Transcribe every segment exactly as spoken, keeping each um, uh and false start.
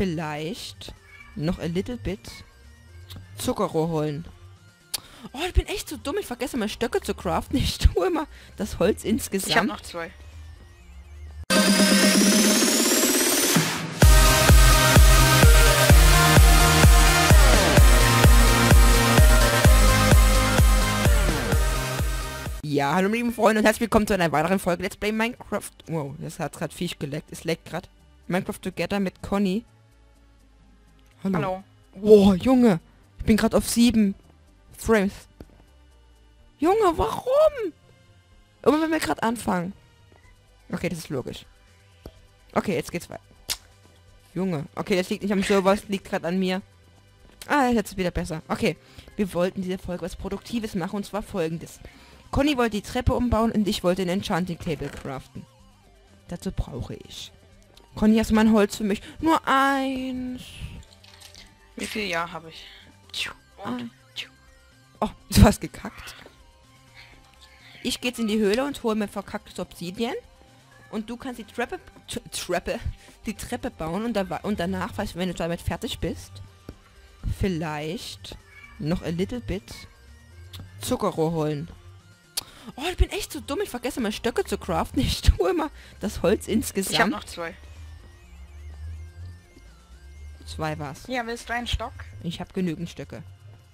Vielleicht noch a little bit Zuckerrohr holen. Oh, ich bin echt so dumm. Ich vergesse mal Stöcke zu craften. Ich tue immer das Holz insgesamt. Ich habe noch zwei. Ja, hallo meine lieben Freunde und herzlich willkommen zu einer weiteren Folge Let's Play Minecraft. Wow, das hat gerade Viech geleckt. Es leckt gerade. Minecraft Together mit Conny. Hallo. Hallo. Wow, Junge. Ich bin gerade auf sieben Frames. Junge, warum? Aber wenn wir gerade anfangen. Okay, das ist logisch. Okay, jetzt geht's weiter. Junge. Okay, das liegt nicht am Server, das liegt gerade an mir. Ah, jetzt ist wieder besser. Okay, wir wollten diese Folge was Produktives machen und zwar folgendes. Conny wollte die Treppe umbauen und ich wollte ein Enchanting Table craften. Dazu brauche ich. Conny, hast du mein Holz für mich? Nur eins. Wie viel Jahr habe ich? Und, oh, du hast gekackt. Ich gehe jetzt in die Höhle und hole mir verkacktes Obsidian. Und du kannst die Treppe, Treppe, die Treppe bauen und, da, und danach, falls, wenn du damit fertig bist, vielleicht noch a little bit Zuckerrohr holen. Oh, ich bin echt so dumm. Ich vergesse mal Stöcke zu craften. Ich tue immer das Holz insgesamt. ich habe noch zwei. Zwei war's. Ja, willst du einen Stock? Ich habe genügend Stöcke.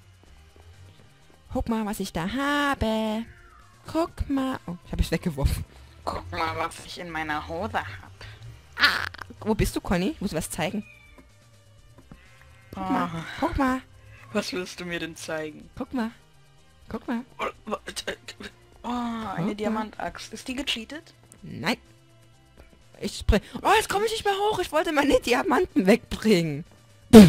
Guck mal, was ich da habe. Guck mal. Oh, ich habe es weggeworfen. Guck mal, was ich in meiner Hose habe. Ah, wo bist du, Conny? Ich muss was zeigen. Guck Oh, mal. Guck mal. was willst du mir denn zeigen? Guck mal. Guck mal. Oh, oh eine Guck mal. Diamantaxt. Ist die gecheatet? Nein. Ich spring. Oh, jetzt komme ich nicht mehr hoch. Ich wollte meine Diamanten wegbringen. Oh,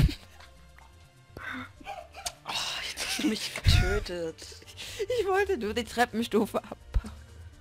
jetzt hast du mich getötet. Ich wollte nur die Treppenstufe abbauen.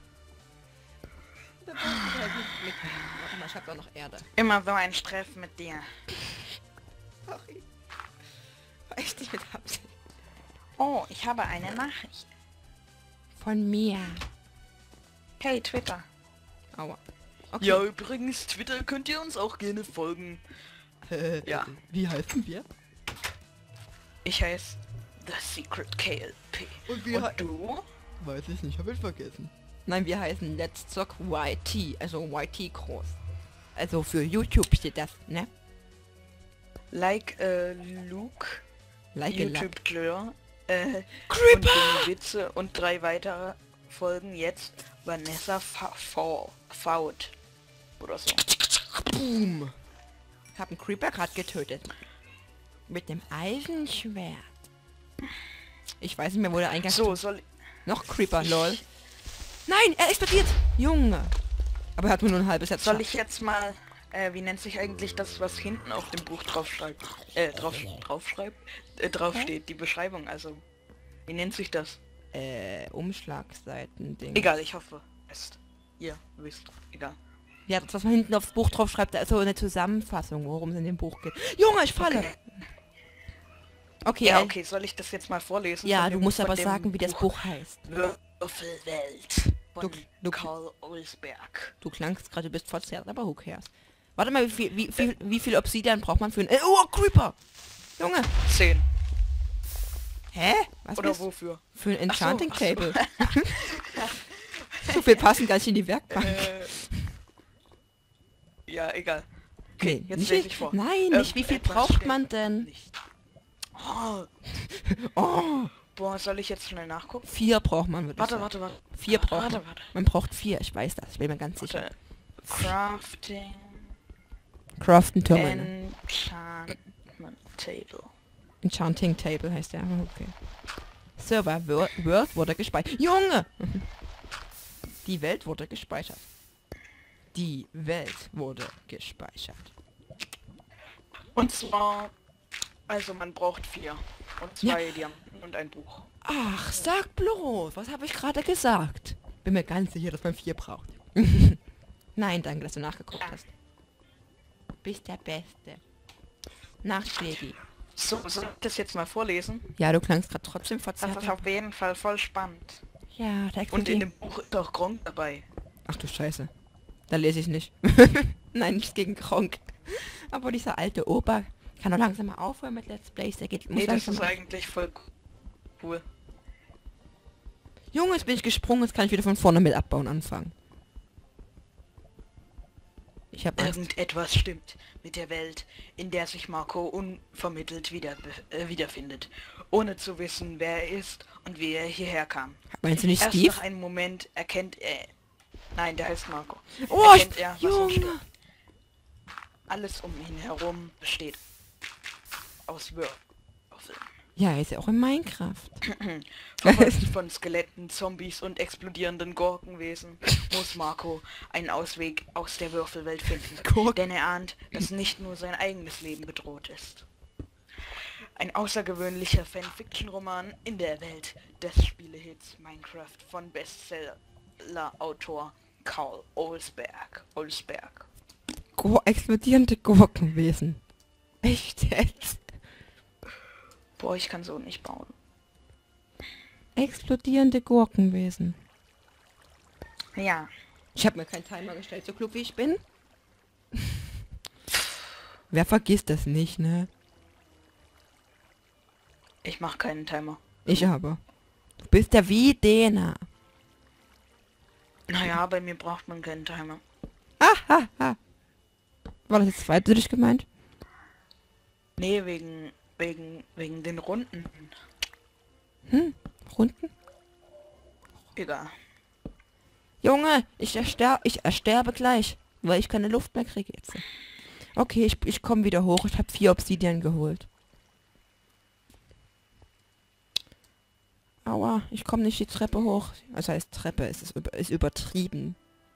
Da brauchst du halt nicht mit. Warte mal, ich hab da noch Erde. Immer so ein Stress mit dir. Sorry. War echt nicht mit Absicht. Oh, ich habe eine Nachricht. Von mir. Hey, Twitter. Aua. Okay. Ja, übrigens, Twitter könnt ihr uns auch gerne folgen. Äh, Ja. Wie heißen wir? Ich heiße The Secret K L P. Und wir Und du? Weiß ich nicht, hab ich vergessen. Nein, wir heißen Let's Talk Y T, also Y T groß. Also für YouTube steht das, ne? Like äh, Luke, Like a like. YouTube Glör, äh, Creeper! und dumme Witze und drei weitere Folgen jetzt Vanessa Fa Faut oder so. Boom! Ich hab einen Creeper gerade getötet. Mit dem Eisenschwert. Ich weiß nicht mehr, wo der Eingang So, soll noch Creeper, lol. Nein, er explodiert! Junge! Aber er hat nur ein halbes Herz. soll ich jetzt mal, äh, wie nennt sich eigentlich das, was hinten auf dem Buch drauf schreibt? Äh, drauf, drauf schreibt? Äh, drauf steht, die Beschreibung, also. Wie nennt sich das? Äh, Umschlagseiten-Ding. Egal, ich hoffe, es. Ihr wisst, egal. Ja, das, was man hinten aufs Buch drauf schreibt, da ist so eine Zusammenfassung, worum es in dem Buch geht. Junge, ich falle! Okay. Okay, Ja, äh, okay, soll ich das jetzt mal vorlesen? ja, Von du dem- musst von aber dem sagen, wie das Buch heißt. Würfelwelt von Du- du- Karl Olsberg. Du klangst gerade, du bist verzerrt, aber who cares? Warte mal, wie viel, wie viel, wie viel Obsidian braucht man für ein... Äh, oh, Creeper! Junge! zehn. Hä? Was Oder bist- wofür? Für ein Ach so, Enchanting ach so. Table. So viel passen gar nicht in die Werkbank. Äh, ja, egal. Okay, Nee, jetzt nicht lese wie- ich vor. Nein, Ähm, nicht wie viel etwas braucht steht man denn? nicht. Oh, Oh, boah, soll ich jetzt schnell nachgucken? vier braucht man, würde ich Warte, sagen. warte, warte. Vier braucht Warte, man. warte. Man braucht vier, ich weiß das, ich bin mir ganz sicher. Warte. Crafting Craften Terminal. Enchantment Table. Enchanting Table heißt der. Okay. Server Wor- World wurde gespeichert. Junge! Die Welt wurde gespeichert. Die Welt wurde gespeichert. Und zwar, also man braucht vier. Und zwei Diamanten und ein Buch. Ach, sag bloß, was habe ich gerade gesagt? Bin mir ganz sicher, dass man vier braucht. Nein, danke, dass du nachgeguckt hast. Bist der Beste. Nachtschlägi. So, soll ich das jetzt mal vorlesen? Ja, du klangst gerade trotzdem Das verzerrt. ist auf jeden Fall voll spannend. Ja, der Und explodiert. in dem Buch ist auch Gronk dabei. Ach du Scheiße. Da lese ich nicht. Nein, nichts gegen Kronk. Aber dieser alte Opa kann doch langsam mal aufhören mit Let's Plays. Der geht, muss Nee, das langsam ist mal... eigentlich voll cool. Junge, jetzt bin ich gesprungen, jetzt kann ich wieder von vorne mit abbauen anfangen. Ich habe Angst. Irgendetwas stimmt mit der Welt, in der sich Marco unvermittelt wieder, äh, wiederfindet, ohne zu wissen, wer er ist und wie er hierher kam. Meinst du nicht Erst Steve? nach einem Moment erkennt er... Nein, der heißt Marco. Oh, erkennt ich, er, was ihn stört. Junge! Alles um ihn herum besteht aus Würfeln. Ja, er ist ja auch in Minecraft. Verfolgt von Skeletten, Zombies und explodierenden Gurkenwesen muss Marco einen Ausweg aus der Würfelwelt finden. Gurken. Denn er ahnt, dass nicht nur sein eigenes Leben bedroht ist. Ein außergewöhnlicher Fanfiction-Roman in der Welt des Spielehits Minecraft von Bestseller-Autor Karl Olsberg. Olsberg. Gur explodierende Gurkenwesen. Echt jetzt? Boah, ich kann so nicht bauen. Explodierende Gurkenwesen. Ja. Ich habe mir keinen Timer gestellt, so klug wie ich bin. Wer vergisst das nicht, ne? Ich mach keinen Timer. Ich aber. Du bist der Wiedener. Naja, bei mir braucht man keinen Timer. Ah, ha. War das jetzt zweideutig gemeint? Nee, wegen, wegen, wegen den Runden. Hm, Runden? Egal. Junge, ich, erster ich ersterbe gleich, weil ich keine Luft mehr kriege jetzt. Okay, ich, ich komme wieder hoch. Ich habe vier Obsidian geholt. Aua, ich komme nicht die Treppe hoch. Das heißt Treppe, es ist, über, ist übertrieben.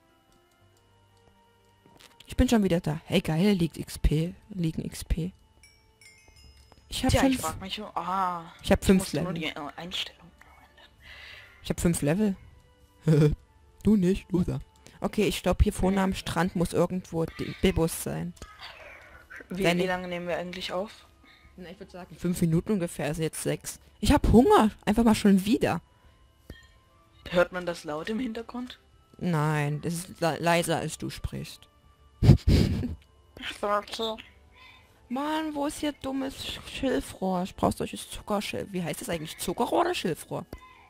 Ich bin schon wieder da. Hey, geil, liegt X P. Liegen X P. Ich habe Tja, ich fünf... frag mich, ah, Ich habe ich fünf musste nur Level. die äh, Einstellung. Ich habe fünf Level. Du nicht, Loser. Okay, ich glaube, hier vorne am Strand muss irgendwo die Bibus sein. Wie, Deine- wie lange nehmen wir eigentlich auf? Na, ich würde sagen, fünf Minuten ungefähr, also jetzt sechs. Ich habe Hunger. Einfach mal schon wieder. Hört man das laut im Hintergrund? Nein, das ist le leiser, als du sprichst. Mann, wo ist hier dummes Sch- Schilfrohr? Ich brauche solches Zuckerschilf. Wie heißt das eigentlich? Zuckerrohr oder Schilfrohr?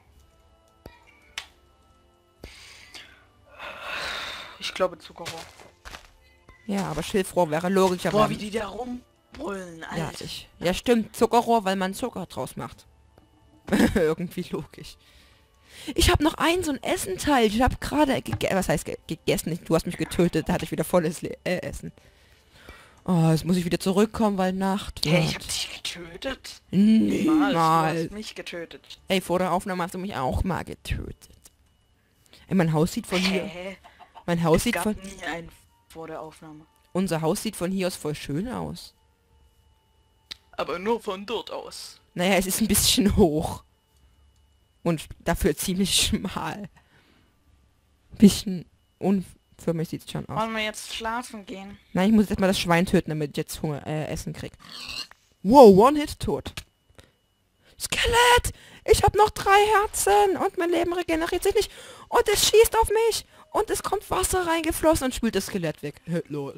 Ich glaube Zuckerrohr. Ja, aber Schilfrohr wäre logischer. Boah, weil- wie die da rumbrüllen, Alter. ja, ich, ja, stimmt. Zuckerrohr, weil man Zucker draus macht. Irgendwie logisch. Ich habe noch ein so ein Essenteil. Ich habe gerade gege was heißt ge gegessen? Du hast mich getötet. Da hatte ich wieder volles Le äh, Essen. Oh, jetzt muss ich wieder zurückkommen, weil Nacht wird. Hey, ich hab dich getötet. Niemals. Du Niemals. hast mich getötet. Ey, vor der Aufnahme hast du mich auch mal getötet. Ey, mein Haus sieht von hier... Hä? Mein Haus Es sieht gab von... nie einen vor der Aufnahme. Unser Haus sieht von hier aus voll schön aus. Aber nur von dort aus. Naja, es ist ein bisschen hoch. Und dafür ziemlich schmal. Bisschen unförmig sieht es schon aus. Wollen wir jetzt schlafen gehen? Nein, ich muss jetzt mal das Schwein töten, damit ich jetzt Hunger, äh, Essen krieg. Wow, One-Hit tot. Skelett! Ich habe noch drei Herzen und mein Leben regeneriert sich nicht. Und es schießt auf mich. Und es kommt Wasser reingeflossen und spült das Skelett weg. Lol.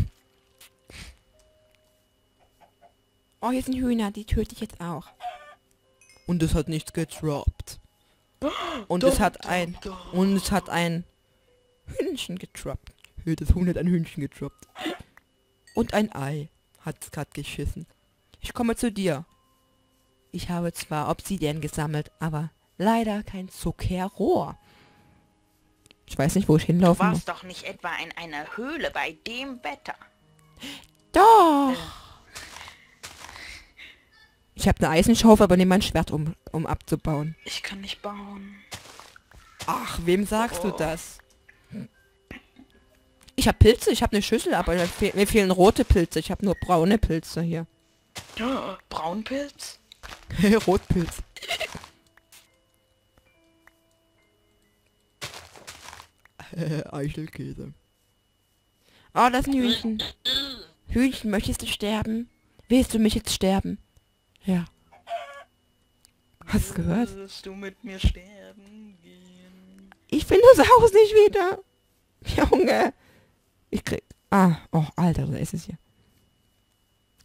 Oh, hier sind Hühner, die töte ich jetzt auch. Und es hat nichts getroppt. Und es hat ein... Und es hat ein Hühnchen getroppt. Das Huhn hat ein Hühnchen getroppt. Und ein Ei hat's gerade geschissen. Ich komme zu dir. Ich habe zwar Obsidian gesammelt, aber leider kein Zuckerrohr. Ich weiß nicht, wo ich Du hinlaufen muss. warst doch nicht etwa in einer Höhle bei dem Wetter. Doch! Ich habe eine Eisenschaufel, aber nehme mein Schwert, um, um abzubauen. Ich kann nicht bauen. Ach, wem sagst du Oh. das? Ich habe Pilze, ich habe eine Schüssel, aber mir, fehl, mir fehlen rote Pilze. Ich habe nur braune Pilze hier. Oh, Braunpilz? Rotpilz. Eichelkäse. Oh, das ist ein Hühnchen. Hühnchen, möchtest du sterben? Willst du mich jetzt sterben? Ja. Hast du gehört? Willst du mit mir sterben gehen? Ich finde das Haus nicht wieder. Junge. Ich krieg... Ah, oh, Alter, da ist es hier.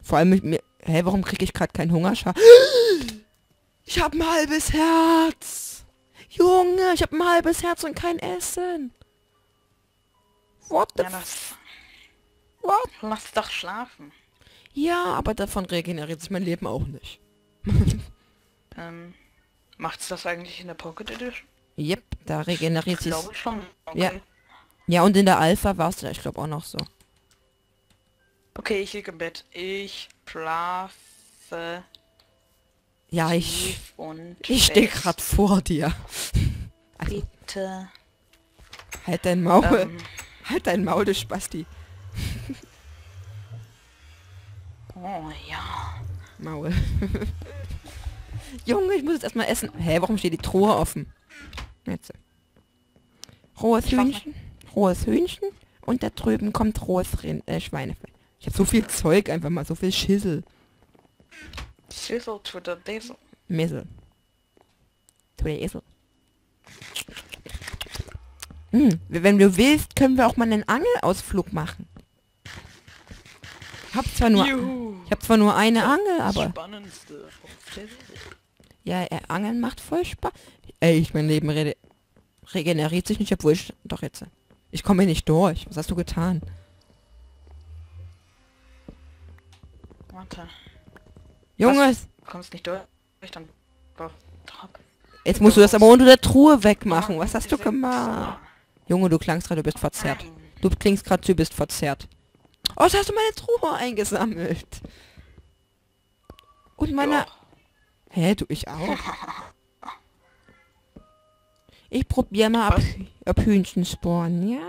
Vor allem mit mir... Hä, warum kriege ich gerade keinen Hungerschlag? Ich habe ein halbes Herz. Junge, ich habe ein halbes Herz und kein Essen. What the Ja, f... das, What? lass doch schlafen. Ja, aber davon regeneriert sich mein Leben auch nicht. Ähm, macht's das eigentlich in der Pocket Edition? Yep, da regeneriert Ich sich... glaube schon. Okay. Ja. Ja, und in der Alpha war es da, ich glaube, auch noch so. Okay, ich liege im Bett. Ich schlafe Ja, ich... tief und Ich stehe fest. gerade vor dir. Also, Bitte. halt dein Maul. Ähm, Halt dein Maul, du Spasti. oh ja. Maul. Junge, ich muss jetzt erstmal essen. Hä, warum steht die Truhe offen? Jetzt. Rohes Ich weiß Hühnchen. Rohes Hühnchen. Und da drüben kommt rohes Rind äh, Schweinefleisch. Ich habe so viel Zeug, einfach mal so viel Schissel. Sizzle to the diesel. Missel. Tu der Esel. Hm, wenn du willst, können wir auch mal einen Angelausflug machen. Ich hab zwar nur, Juhu. ich hab zwar nur eine Angel, aber Spannendste auf der Welt. ja, äh, Angeln macht voll Spaß. Ey, ich mein Leben re regeneriert sich nicht, obwohl ich doch jetzt. Ich komme hier nicht durch. Was hast du getan? Warte. Junge, Du kommst nicht durch, dann... jetzt musst du das aber unter der Truhe wegmachen. Was hast du gemacht? Junge, du klangst gerade, du bist verzerrt. Nein. Du klingst gerade, du bist verzerrt. Oh, jetzt hast du meine Truhe eingesammelt. Und meine... Ja. Hä, du, ich auch? Ich probiere mal, ob, Was? ob Hühnchen spawnen, ja?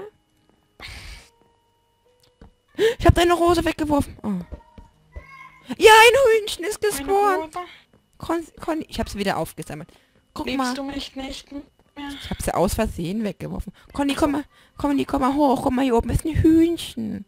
Ich habe deine Rose weggeworfen. Oh. Ja, ein Hühnchen ist Meine gespawnt. Rose? Con, Con, ich habe sie wieder aufgesammelt. Guck Liebst mal. du mich nicht mehr? Ich habe sie aus Versehen weggeworfen. Conny, komm mal. Conny, komm mal hoch. Guck mal, hier oben ist ein Hühnchen.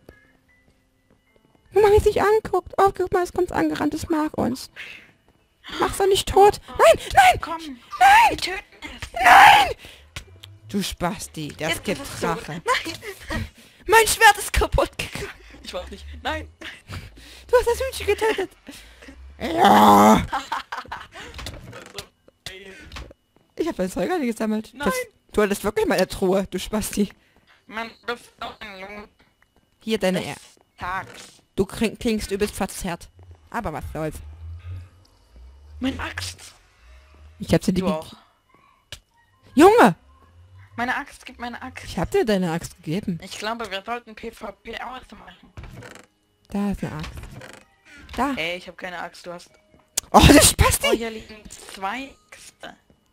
Guck mal, wie es sich anguckt. Oh, guck mal, es kommt angerannt. Es mag uns. Mach's doch nicht tot. Nein, nein, Komm, nein, wir töten es. nein. Du Spasti, das Jetzt gibt ist es so. Rache. Nein. Mein Schwert ist kaputt gegangen. Ich weiß nicht. Nein. Du hast das Hühnchen getötet. Ja. Ich habe dein Zeug nicht gesammelt. Nein. Das, du hattest wirklich meine Truhe, du Spasti. Man bist doch ein Junge Hier deine... des Tags. Du kling, klingst übelst verzerrt. Aber was soll's. Mein Axt. Ich hab dir die... Du ge- auch. Junge! Meine Axt, gib meine Axt. Ich hab dir deine Axt gegeben. Ich glaube, wir sollten PvP ausmachen. Da ist eine Axt. Da. Ey, ich habe keine Axt, du hast... Oh, du Oh, Spasti! hier liegen zwei Äxte.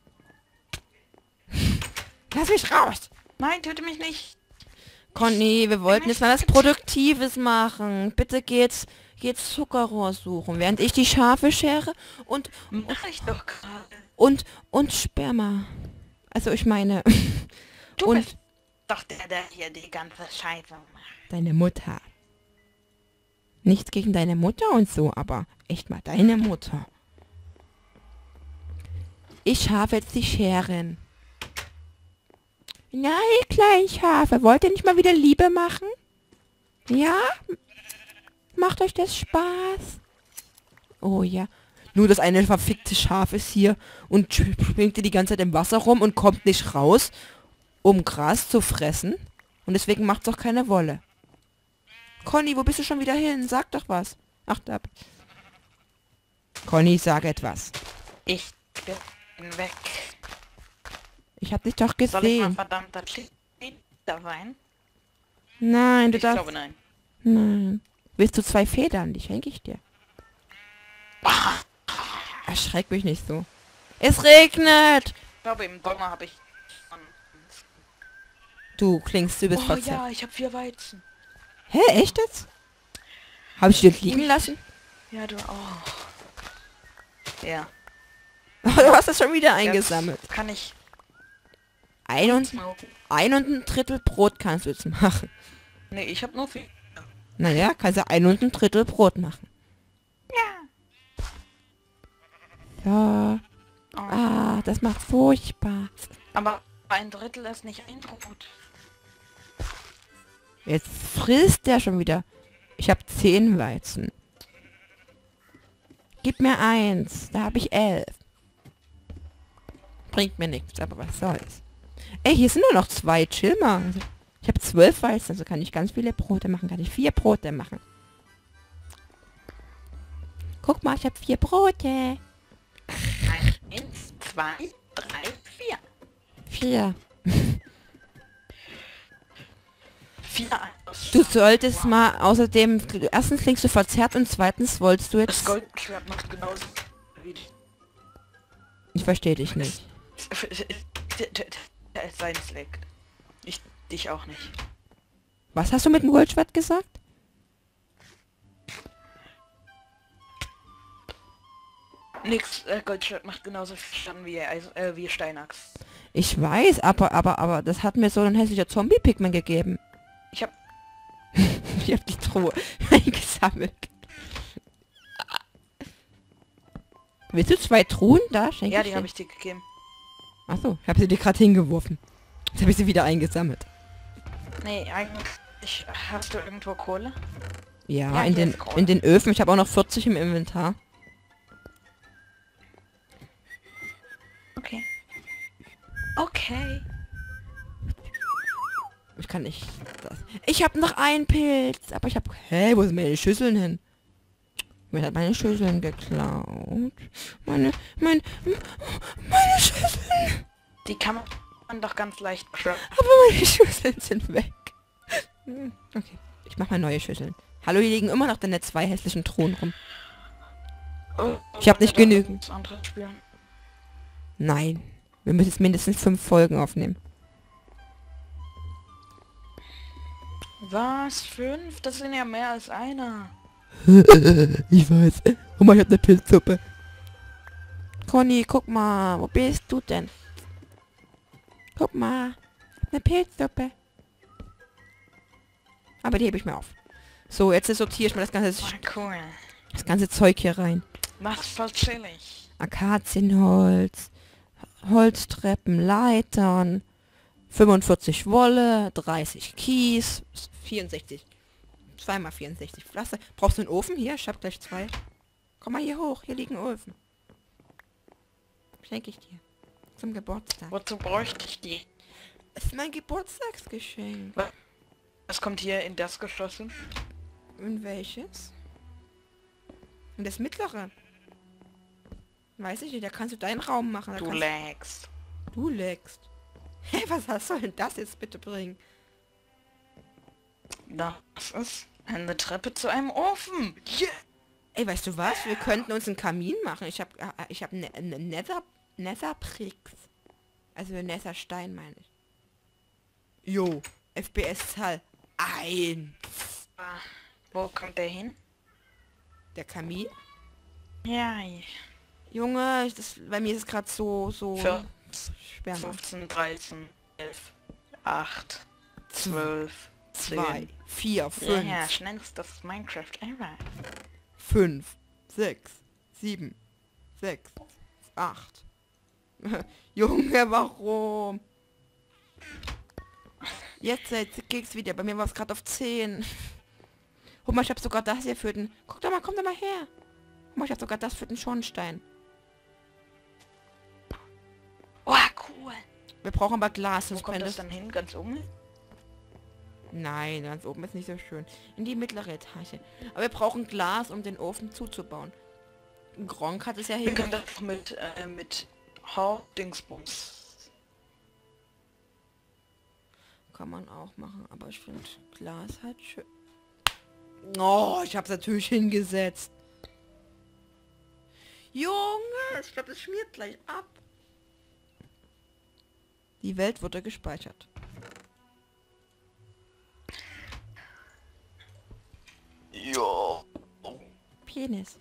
Lass mich raus! Nein, töte mich nicht. Conny, wir wollten jetzt mal was Produktives machen. Bitte geht's, geht's Zuckerrohr suchen, während ich die Schafe schere und, Mach ich doch gerade. und, und Sperma. Also ich meine... Du und bist doch der, der hier die ganze Scheiße macht. deine Mutter. Nichts gegen deine Mutter und so, aber echt mal deine Mutter. Ich habe jetzt die Scheren. Nein, kleinen Schafe, wollt ihr nicht mal wieder Liebe machen? Ja? Macht euch das Spaß? Oh ja. Nur das eine verfickte Schaf ist hier und springt die ganze Zeit im Wasser rum und kommt nicht raus, um Gras zu fressen. Und deswegen macht's auch keine Wolle. Conny, wo bist du schon wieder hin? Sag doch was. Ach, da. Conny, sag etwas. Ich bin weg. Ich hab dich doch Soll ich mal gesehen. verdammter Cheater sein? Nein, du Ich darfst... glaube nein. Nein. Willst du zwei Federn? Die schenke ich dir. Erschreck mich nicht so. Es regnet! Ich glaube im Sommer habe ich... Du klingst, du bist Oh verzerrt. ja, ich habe vier Weizen. Hä, echt jetzt? Habe ich dir liegen lassen? Ja, du auch. Ja. Du hast das schon wieder eingesammelt. Jetzt kann ich... Ein und, ein und ein Drittel Brot kannst du jetzt machen. Nee, ich habe nur vier. Naja, kannst du ein und ein Drittel Brot machen. Ja. Ja. Oh. Ah, das macht furchtbar. Aber ein Drittel ist nicht ein Brot. Jetzt frisst der schon wieder. Ich habe zehn Weizen. Gib mir eins. Da habe ich elf. Bringt mir nichts, aber was soll's. Ey, hier sind nur noch zwei. Chill mal. Also, ich habe zwölf Weizen, also kann ich ganz viele Brote machen. Kann ich vier Brote machen. Guck mal, ich habe vier Brote. Eins, zwei, drei, vier. Vier. Vier. Du solltest mal, außerdem, erstens klingst du verzerrt und zweitens wolltest du Das jetzt... Goldschwert macht genauso wie Ich verstehe dich nicht. seins leckt. Ich dich auch nicht. Was hast du mit dem Goldschwert gesagt? Nix, äh, Goldschwert macht genauso viel Schaden wie, Eis, äh, wie Steinachs. Ich weiß, aber, aber, aber, das hat mir so ein hässlicher Zombie-Pigment gegeben. Ich hab... Ich hab die Truhe eingesammelt. Willst du zwei Truhen da? Schenk Ja, ich die dir. habe ich dir gegeben. Achso, ich habe sie dir gerade hingeworfen. Jetzt habe ich sie wieder eingesammelt. Nee, eigentlich... Hast du irgendwo Kohle? Ja, Ja, in, hier den, ist Kohle. in den Öfen. Ich habe auch noch vierzig im Inventar. Okay. Okay. Ich kann nicht das. Ich habe noch einen Pilz, aber ich habe... Hä, wo sind meine Schüsseln hin? Mir hat meine Schüsseln geklaut. Meine, mein, meine Schüsseln. Die kann man doch ganz leicht craften. Aber meine Schüsseln sind weg. Hm, okay, ich mache mal neue Schüsseln. Hallo, hier liegen immer noch deine zwei hässlichen Truhen rum. Oh, Ich hab nicht wollen wir genügend. das andere spielen? Nein, wir müssen jetzt mindestens fünf Folgen aufnehmen. Was? Fünf? Das sind ja mehr als einer. Ich weiß. Guck mal, ich hab eine Pilzsuppe. Conny, guck mal, wo bist du denn? Guck mal, eine Pilzsuppe. Aber die hebe ich mir auf. So, jetzt sortiere ich mal das ganze, Oh, cool. das ganze Zeug hier rein. Mach's voll chillig. Akazienholz, Holztreppen, Leitern, fünfundvierzig Wolle, dreißig Kies, vierundsechzig, zwei mal vierundsechzig Pflaster. Brauchst du einen Ofen? Hier, ich hab gleich zwei. Komm mal hier hoch, hier liegen Öfen. Schenke ich dir. Zum Geburtstag. Wozu bräuchte ich die? Das ist mein Geburtstagsgeschenk. Was kommt hier in das geschossen? Und welches? Und das mittlere. Weiß ich nicht, da kannst du deinen Raum machen. Da Du kannst lagst. du legst. Hä, was hast- soll denn das jetzt bitte bringen? Das ist eine Treppe zu einem Ofen. Yeah. Ey, weißt du was? Wir könnten uns einen Kamin machen. Ich hab, äh, ich hab ne, ne Nether, Netherbricks. Also Netherstein meine ich. Jo, F P S-Zahl eins. Ah, wo kommt der hin? Der Kamin? Ja, ich- Junge, ich- das, bei mir ist es gerade so, so Für schwer. Mann. fünfzehn, dreizehn, elf, acht, zwölf, Zwei, zehn. vier, Ja, fünf, ja, schnellstes Minecraft ever. fünf, sechs, sieben, sechs, acht. Junge, warum? Jetzt, jetzt geht's wieder. Bei mir war es gerade auf zehn. Guck mal, ich habe sogar das hier für den... Guck doch mal, komm doch mal her. Guck mal, ich habe sogar das für den Schornstein. Oh, cool. Wir brauchen aber Glas, Wo sonst kommt brennt das es. dann hin? Ganz oben? Nein, ganz oben ist nicht so schön. In die mittlere Etage. Aber wir brauchen Glas, um den Ofen zuzubauen. Gronk hat es ja Wir hier... können das mit, äh, mit Hauptdingsbums. Kann man auch machen, aber ich finde Glas halt schön. Oh, ich hab's natürlich hingesetzt. Junge, ich glaube, es schmiert gleich ab. Die Welt wurde gespeichert. Ja. Penis.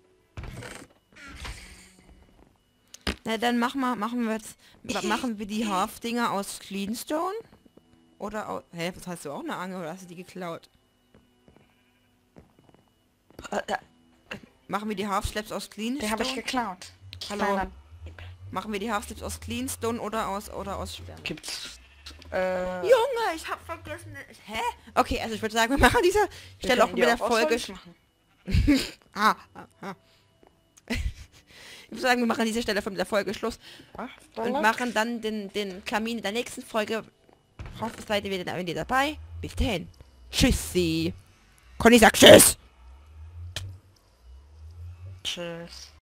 Na, dann machen wir, machen wir jetzt, ma- machen wir die Half-Dinger aus Cleanstone? Oder aus, hä, was hast du auch eine Angel oder hast du die geklaut? Äh, Machen wir die Half-Slaps aus Den habe ich Cleanstone? geklaut. Hallo. Kleiner Machen wir die Half-Slaps aus Cleanstone oder aus, oder aus Sperr? Gibt's. Äh, Junge, ich hab vergessen. Hä? Okay, also ich würde sagen, wir machen dieser wir Stelle auch können die mit der aus Folge. Holz machen. Ah, ah, ah. Ich würde sagen, wir machen an dieser Stelle von der Folge Schluss. Ach, Und machen dann den, den Kamin in der nächsten Folge. Hoffe, seid ihr wieder, wieder dabei. Bis dahin. Tschüssi. Conny sagt Tschüss. Tschüss.